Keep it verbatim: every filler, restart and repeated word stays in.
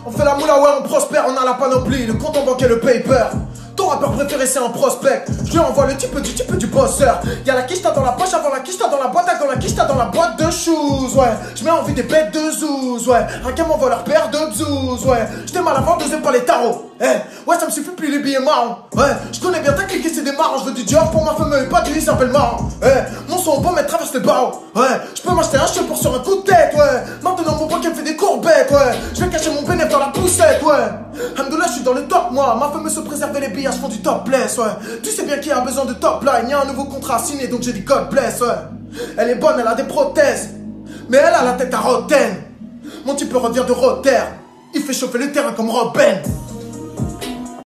On fait la moula, ouais, on prospère, on a la panoplie, le compte en banque et le paper. Ton rappeur préféré c'est un prospect. Je lui envoie le type du type du bosseur. Y'a la quicheta dans la poche avant la quicheta dans la boîte, avant la quicheta dans la boîte de shoes, ouais. Je mets envie des bêtes de zouz, ouais. Un cam m'envoie leur paire de zouz, ouais. J'étais mal avant, deuxième pas les tarots. Eh, ouais, ça me suffit plus les billets marrons. Ouais, je connais bien ta clique et c'est des marrons. Je veux du Dior pour ma femme et pas du lit, s'appelle marrant. Eh, mon son bon, mais traverse les barreaux. Ouais, je peux m'acheter un chien pour sur un coup de tête, ouais. Maintenant mon pocket me fait des courbettes, ouais. Je vais cacher mon bénéfice dans la poussette, ouais. Hamdoullah, je suis dans le top, moi. Ma femme se préserver les billages font du topless, ouais. Tu sais bien qu'il y a besoin de top line. Y'a un nouveau contrat signé, donc j'ai dit God bless, ouais. Elle est bonne, elle a des prothèses, mais elle a la tête à Rotten. Mon type revient de Rotter. Il fait chauffer le terrain comme Robin.